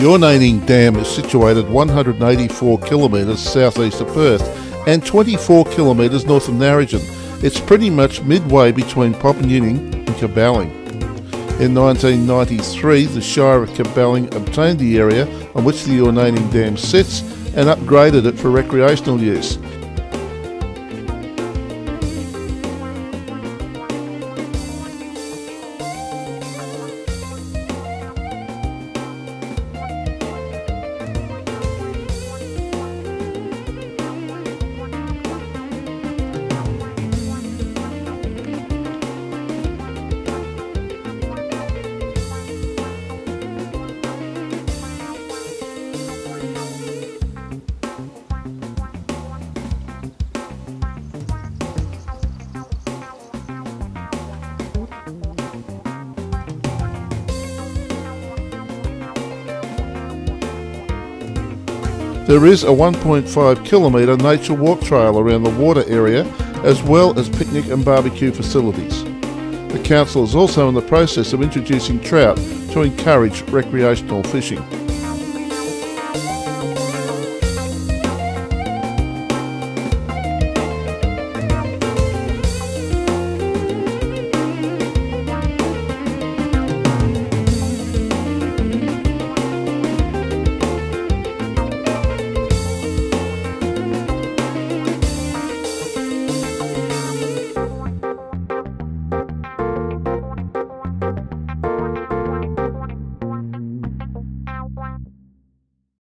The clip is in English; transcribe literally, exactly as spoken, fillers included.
Yornaning Dam is situated one hundred eighty-four kilometres southeast of Perth and twenty-four kilometres north of Narrogin. It's pretty much midway between Popanyinning and Cuballing. In nineteen ninety-three, the Shire of Cuballing obtained the area on which the Yornaning Dam sits and upgraded it for recreational use. There is a one point five kilometre nature walk trail around the water area, as well as picnic and barbecue facilities. The council is also in the process of introducing trout to encourage recreational fishing.